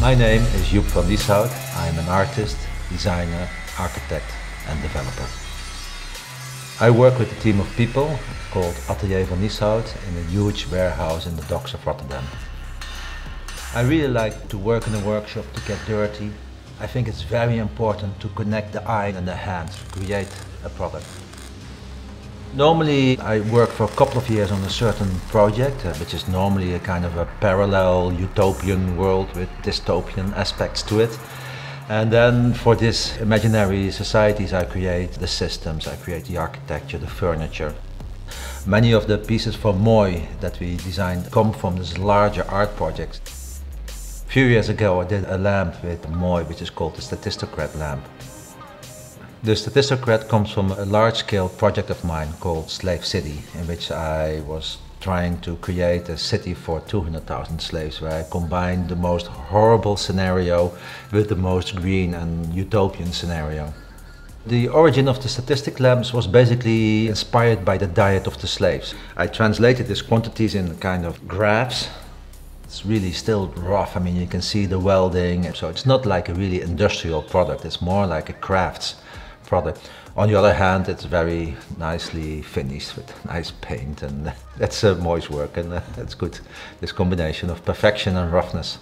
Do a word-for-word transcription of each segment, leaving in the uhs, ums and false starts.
My name is Joep van Lieshout. I am an artist, designer, architect and developer. I work with a team of people called Atelier van Lieshout in a huge warehouse in the docks of Rotterdam. I really like to work in a workshop to get dirty. I think it's very important to connect the eye and the hands to create a product. Normally I work for a couple of years on a certain project, uh, which is normally a kind of a parallel utopian world with dystopian aspects to it. And then for these imaginary societies I create the systems, I create the architecture, the furniture. Many of the pieces for Mooi that we designed come from this larger art project. A few years ago I did a lamp with Mooi which is called the Statistocrat lamp. The Statistocrat comes from a large-scale project of mine called Slave City, in which I was trying to create a city for two hundred thousand slaves, where I combined the most horrible scenario with the most green and utopian scenario. The origin of the statistic lamps was basically inspired by the diet of the slaves. I translated these quantities in kind of graphs. It's really still rough. I mean, you can see the welding, so it's not like a really industrial product, it's more like a crafts product. On the other hand, it's very nicely finished with nice paint, and that's uh, Mooi's work, and uh, that's good, this combination of perfection and roughness.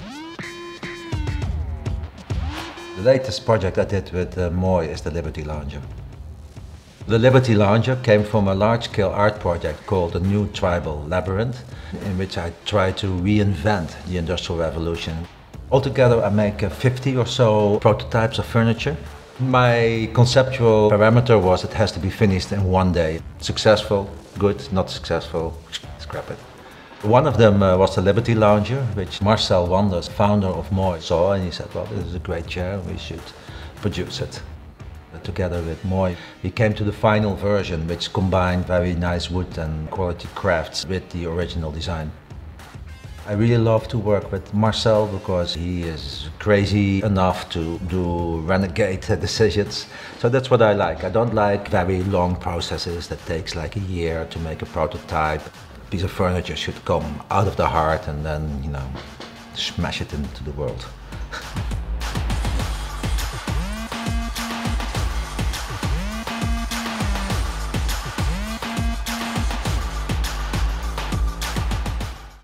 The latest project I did with uh, Mooi is the Liberty Lounger. The Liberty Lounger came from a large-scale art project called the New Tribal Labyrinth, in which I tried to reinvent the Industrial Revolution. Altogether I make uh, fifty or so prototypes of furniture. My conceptual parameter was it has to be finished in one day. Successful, good, not successful, scrap it. One of them uh, was the Liberty Lounger, which Marcel Wanders, founder of Mooi, saw, and he said, well, this is a great chair, we should produce it. Together with Mooi, we came to the final version, which combined very nice wood and quality crafts with the original design. I really love to work with Marcel because he is crazy enough to do renegade decisions. So that's what I like. I don't like very long processes that takes like a year to make a prototype. A piece of furniture should come out of the heart and then, you know, smash it into the world.